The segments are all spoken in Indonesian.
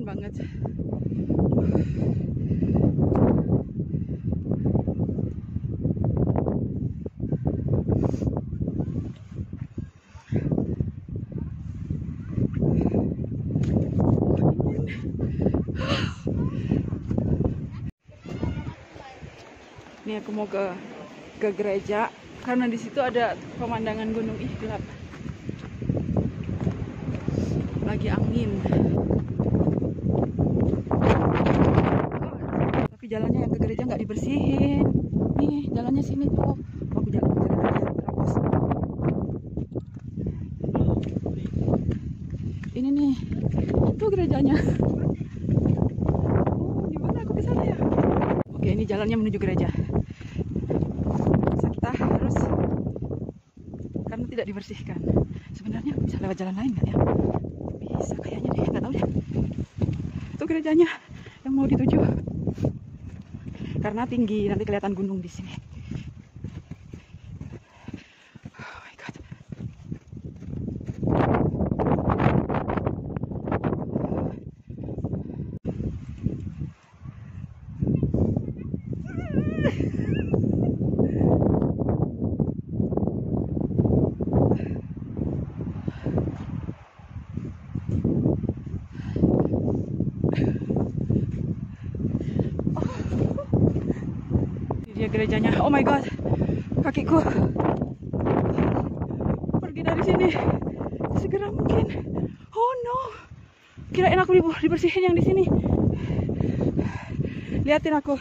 banget. Ini aku mau ke gereja karena di situ ada pemandangan gunung. Ih, gelap. Lagi angin. Tapi jalannya yang ke gereja nggak dibersihin. Nih, jalannya sini tuh. Aku jalan terapos. Ini nih. Tuh gerejanya. Oh, gimana aku ke sana ya? Oke, ini jalannya menuju gereja. Kita harus, karena tidak dibersihkan. Sebenarnya bisa lewat jalan lain nggak ya? Bisa kayaknya deh, nggak tahu deh. Itu gerejanya yang mau dituju. Karena tinggi, nanti kelihatan gunung di sini. Oh my god. Dia gerejanya. Oh my god, kakiku pergi dari sini segera mungkin. Oh no, kirain aku dibersihin yang di sini. Liatin aku.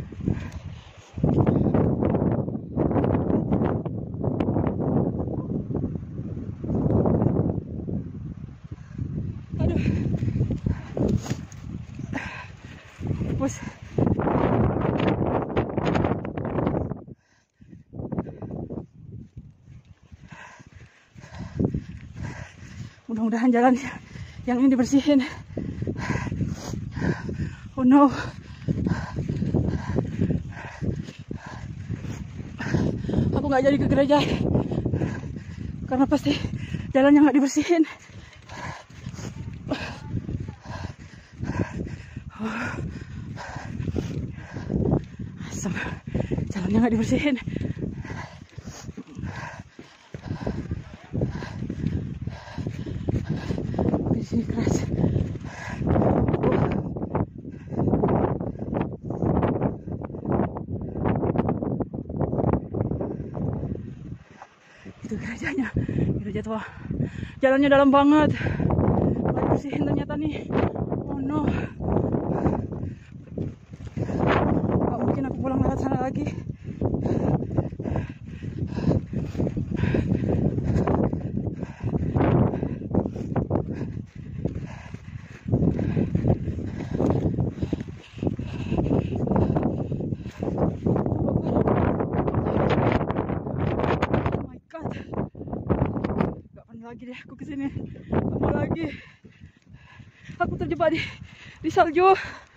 Aduh, bos. Mudah-mudahan jalan yang ini dibersihin. Oh no. Aku nggak jadi ke gereja karena pasti jalannya nggak dibersihin. Asem, jalannya nggak dibersihin. Di sini keras. Itu gerejanya, gereja tua. Jalannya dalam banget. Nggak dibersihin ternyata nih. Oh no. Nggak mungkin aku pulang lewat sana lagi. Lagi deh aku kesini, lama lagi. Aku terjebak di salju.